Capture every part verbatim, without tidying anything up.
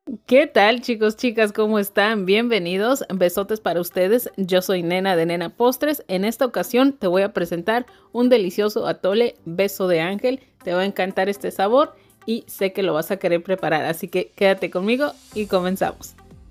¿Qué tal, chicos, chicas? ¿Cómo están? Bienvenidos. Besotes para ustedes. Yo soy Nena de Nena Postres. En esta ocasión te voy a presentar un delicioso atole beso de ángel. Te va a encantar este sabor y sé que lo vas a querer preparar. Así que quédate conmigo y comenzamos.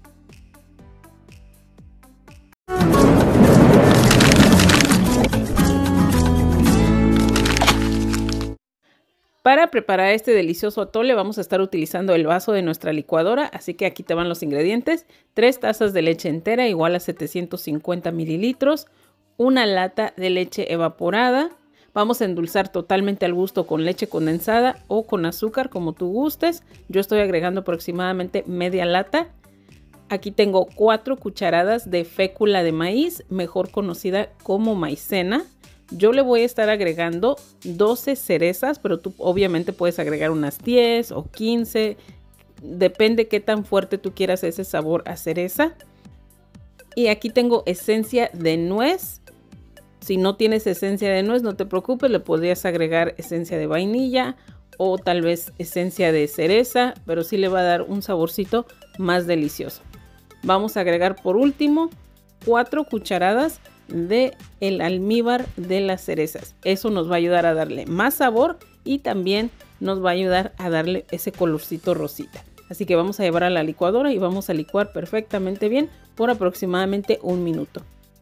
Para preparar este delicioso atole vamos a estar utilizando el vaso de nuestra licuadora, así que aquí te van los ingredientes. tres tazas de leche entera igual a setecientos cincuenta mililitros, una lata de leche evaporada. Vamos a endulzar totalmente al gusto con leche condensada o con azúcar como tú gustes. Yo estoy agregando aproximadamente media lata. Aquí tengo cuatro cucharadas de fécula de maíz, mejor conocida como maicena. Yo le voy a estar agregando doce cerezas, pero tú obviamente puedes agregar unas diez o quince. Depende qué tan fuerte tú quieras ese sabor a cereza. Y aquí tengo esencia de nuez. Si no tienes esencia de nuez, no te preocupes, le podrías agregar esencia de vainilla o tal vez esencia de cereza, pero sí le va a dar un saborcito más delicioso. Vamos a agregar por último cuatro cucharadas de el almíbar de las cerezas. Eso nos va a ayudar a darle más sabor y también nos va a ayudar a darle ese colorcito rosita. Así que vamos a llevar a la licuadora y vamos a licuar perfectamente bien por aproximadamente un minuto.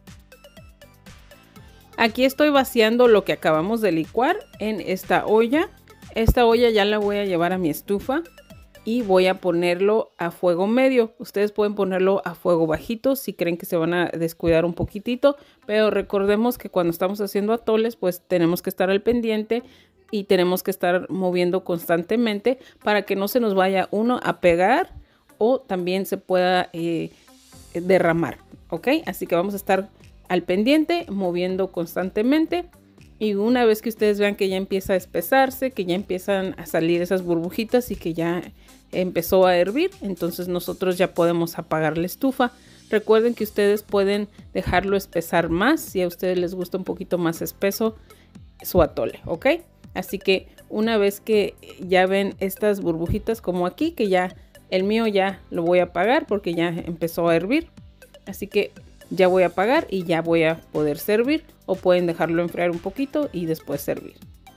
Aquí estoy vaciando lo que acabamos de licuar en esta olla. Esta olla ya la voy a llevar a mi estufa y voy a ponerlo a fuego medio. Ustedes pueden ponerlo a fuego bajito si creen que se van a descuidar un poquitito, pero recordemos que cuando estamos haciendo atoles pues tenemos que estar al pendiente y tenemos que estar moviendo constantemente para que no se nos vaya uno a pegar o también se pueda eh, derramar, ¿ok? Así que vamos a estar al pendiente, moviendo constantemente. Y una vez que ustedes vean que ya empieza a espesarse, que ya empiezan a salir esas burbujitas y que ya empezó a hervir, entonces nosotros ya podemos apagar la estufa. Recuerden que ustedes pueden dejarlo espesar más si a ustedes les gusta un poquito más espeso su atole, ¿ok? Así que una vez que ya ven estas burbujitas como aquí, que ya el mío ya lo voy a apagar porque ya empezó a hervir. Así que ya voy a apagar y ya voy a poder servir, o pueden dejarlo enfriar un poquito y después servir.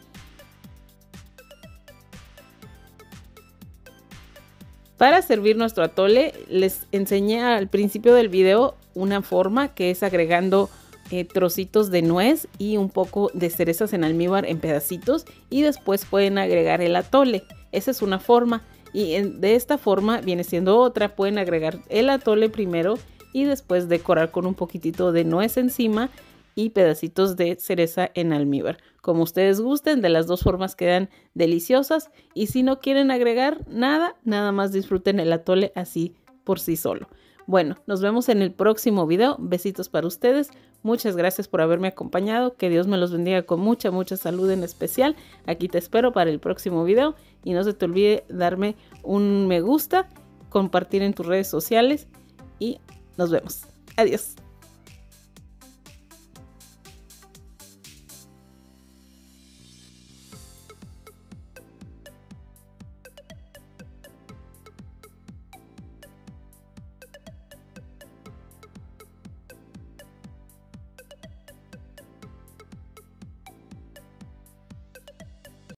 Para servir nuestro atole les enseñé al principio del video una forma que es agregando eh, trocitos de nuez y un poco de cerezas en almíbar en pedacitos y después pueden agregar el atole. Esa es una forma y en, de esta forma viene siendo otra. Pueden agregar el atole primero y después decorar con un poquitito de nuez encima y pedacitos de cereza en almíbar. Como ustedes gusten, de las dos formas quedan deliciosas. Y si no quieren agregar nada, nada más disfruten el atole así por sí solo. Bueno, nos vemos en el próximo video. Besitos para ustedes. Muchas gracias por haberme acompañado. Que Dios me los bendiga con mucha, mucha salud en especial. Aquí te espero para el próximo video. Y no se te olvide darme un me gusta, compartir en tus redes sociales y nos vemos. Adiós.